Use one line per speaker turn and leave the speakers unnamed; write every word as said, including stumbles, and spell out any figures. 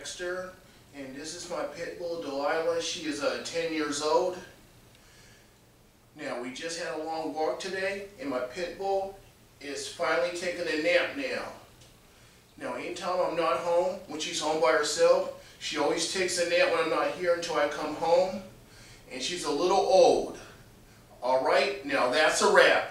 Dexter, and this is my pit bull Delilah. She is uh, ten years old. Now, we just had a long walk today, and my pit bull is finally taking a nap now. Now, anytime I'm not home, when she's home by herself, she always takes a nap when I'm not here until I come home, and she's a little old. All right, now that's a wrap.